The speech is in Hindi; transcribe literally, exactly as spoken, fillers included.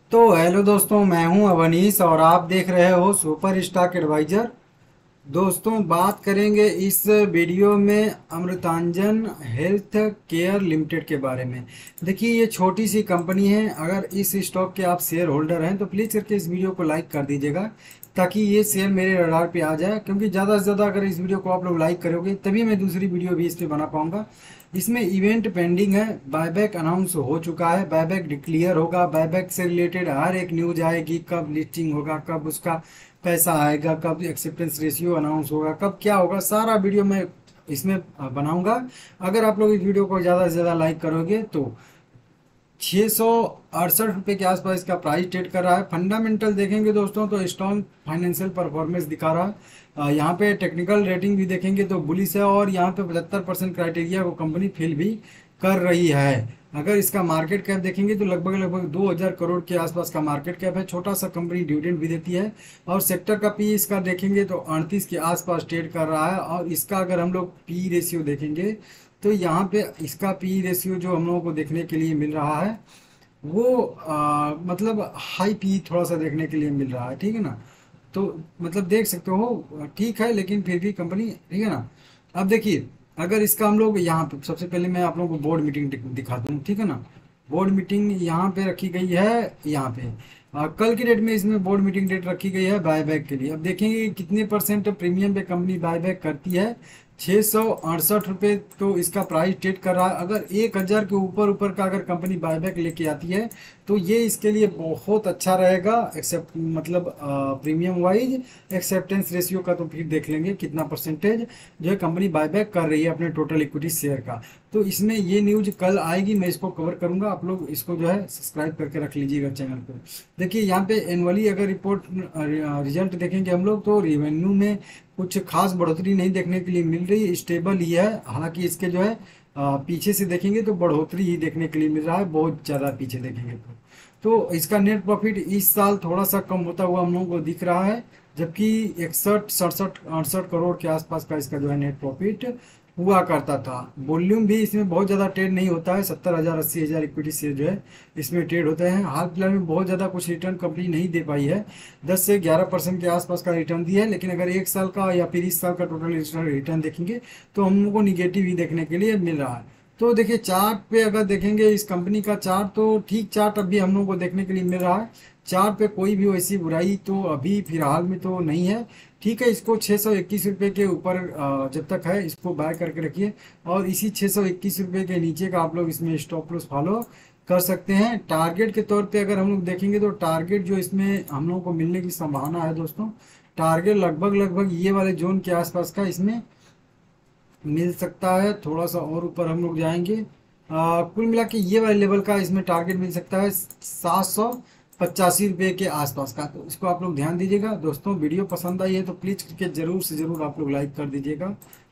तो हेलो दोस्तों, मैं हूं अवनीश और आप देख रहे हो सुपर स्टॉक एडवाइजर। दोस्तों, बात करेंगे इस वीडियो में अमृतांजन हेल्थ केयर लिमिटेड के बारे में। देखिए, ये छोटी सी कंपनी है। अगर इस स्टॉक के आप शेयर होल्डर हैं तो प्लीज़ करके इस वीडियो को लाइक कर दीजिएगा ताकि ये शेयर मेरे रडार पे आ जाए, क्योंकि ज़्यादा से ज़्यादा अगर इस वीडियो को आप लोग लाइक करोगे तभी मैं दूसरी वीडियो भी इस पर बना पाऊंगा। इसमें इवेंट पेंडिंग है, बायबैक अनाउंस हो चुका है, बायबैक डिक्लेयर होगा, बायबैक से रिलेटेड हर एक न्यूज आएगी, कब लिस्टिंग होगा, कब उसका पैसा आएगा, कब एक्सेप्टेंस रेशियो अनाउंस होगा, कब क्या होगा, सारा वीडियो मैं इसमें बनाऊंगा। अगर आप लोग इस वीडियो को ज़्यादा से ज़्यादा लाइक करोगे तो छः सौ अड़सठ रुपये के आसपास इसका प्राइस ट्रेड कर रहा है। फंडामेंटल देखेंगे दोस्तों तो स्ट्रॉन्ग फाइनेंशियल परफॉर्मेंस दिखा रहा है। अ, यहाँ पे टेक्निकल रेटिंग भी देखेंगे तो बुलिश है, और यहाँ पे पचहत्तर परसेंट क्राइटेरिया को कंपनी फिल भी कर रही है। अगर इसका मार्केट कैप देखेंगे तो लगभग लगभग दो हज़ार करोड़ के आसपास का मार्केट कैप है। छोटा सा कंपनी डिविडेंड भी देती है। और सेक्टर का पी इसका देखेंगे तो अड़तीस के आसपास ट्रेड कर रहा है। और इसका अगर हम लोग पी रेशियो देखेंगे तो यहाँ पे इसका पी रेशियो जो हम लोगों को देखने के लिए मिल रहा है वो आ, मतलब हाई पी थोड़ा सा देखने के लिए मिल रहा है, ठीक है ना। तो मतलब देख सकते हो, ठीक है, लेकिन फिर भी कंपनी ठीक है ना। अब देखिए, अगर इसका हम लोग यहाँ पे सबसे पहले मैं आप लोगों को बोर्ड मीटिंग दिखा दूँ, ठीक है ना। बोर्ड मीटिंग यहाँ पे रखी गई है। यहाँ पे आ, कल की डेट में इसमें बोर्ड मीटिंग डेट रखी गई है बायबैक के लिए। अब देखेंगे कितने परसेंट प्रीमियम पे कंपनी बायबैक करती है। छः सौ अड़सठ रुपये तो इसका प्राइस ट्रेड कर रहा है। अगर एक हज़ार के ऊपर ऊपर का अगर कंपनी बायबैक लेके आती है तो ये इसके लिए बहुत अच्छा रहेगा। एक्सेप्ट मतलब प्रीमियम वाइज एक्सेप्टेंस रेशियो का तो फिर देख लेंगे कितना परसेंटेज जो है कंपनी बायबैक कर रही है अपने टोटल इक्विटी शेयर का। तो इसमें ये न्यूज कल आएगी, मैं इसको कवर करूंगा। आप लोग इसको जो है सब्सक्राइब करके रख लीजिएगा चैनल पर। देखिए, यहाँ पे एनुअली अगर रिपोर्ट रिजल्ट देखेंगे हम लोग तो रेवेन्यू में कुछ खास बढ़ोतरी नहीं देखने के लिए मिल रही, स्टेबल ही है। हालांकि इसके जो है आ, पीछे से देखेंगे तो बढ़ोतरी ही देखने के लिए मिल रहा है, बहुत ज़्यादा पीछे देखेंगे तो तो इसका नेट प्रॉफिट इस साल थोड़ा सा कम होता हुआ हम लोगों को दिख रहा है, जबकि इकसठ सड़सठ अड़सठ करोड़ के आसपास का इसका जो है नेट प्रॉफिट हुआ करता था। वॉल्यूम भी इसमें बहुत ज़्यादा ट्रेड नहीं होता है। सत्तर हज़ार अस्सी हज़ार इक्विटी शेयर जो है इसमें ट्रेड होते हैं। हाल फिलहाल में बहुत ज़्यादा कुछ रिटर्न कंपनी नहीं दे पाई है, दस से ग्यारह परसेंट के आसपास का रिटर्न दिया है। लेकिन अगर एक साल का या फिर इस साल का टोटल रिटर्न देखेंगे तो हम लोग को निगेटिव ही देखने के लिए मिल रहा है। तो देखिए, चार्ट पे अगर देखेंगे इस कंपनी का चार्ट तो ठीक चार्ट अभी हम लोग को देखने के लिए मिल रहा है। चार्ट पे कोई भी वैसी बुराई तो अभी फिलहाल में तो नहीं है। ठीक है, इसको छः सौ इक्कीस रुपये के ऊपर अ, जब तक है इसको बाय करके रखिए। और इसी छः सौ इक्कीस रुपये के नीचे का आप लोग इसमें स्टॉप लॉस फॉलो कर सकते हैं। टारगेट के तौर पे अगर हम लोग देखेंगे तो टारगेट जो इसमें हम लोगों को मिलने की संभावना है दोस्तों, टारगेट लगभग लगभग ये वाले जोन के आसपास का इसमें मिल सकता है। थोड़ा सा और ऊपर हम लोग जाएंगे, आ, कुल मिला के ये वाले लेवल का इसमें टारगेट मिल सकता है सात सौ पचासी रुपये के आसपास का। तो इसको आप लोग ध्यान दीजिएगा। दोस्तों, वीडियो पसंद आई है तो प्लीज़ करके ज़रूर से ज़रूर आप लोग लाइक कर दीजिएगा।